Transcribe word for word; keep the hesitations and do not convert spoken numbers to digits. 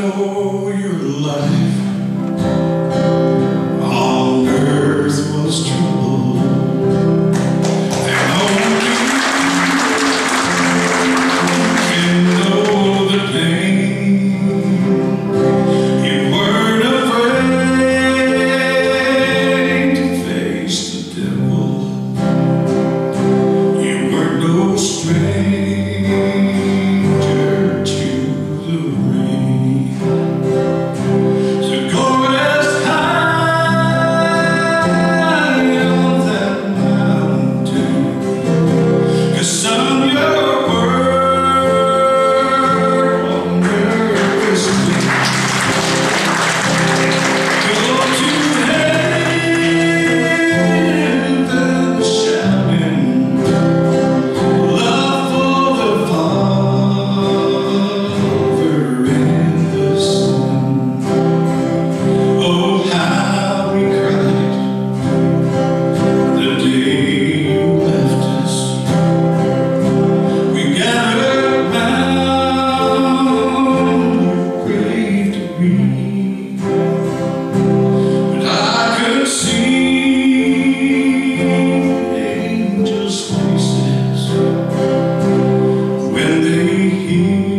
know your life on earth was trouble, and only you can know the pain. You weren't afraid to face the devil. You weren't no stranger to the rain. So go rest high on that mountain, 'cause some your word on earth is sweet. Go to heaven shouting, love for the Father and the Son. Oh, how we cried the day you left us. We gathered round your grave to weep, but I could see angels' faces when they hear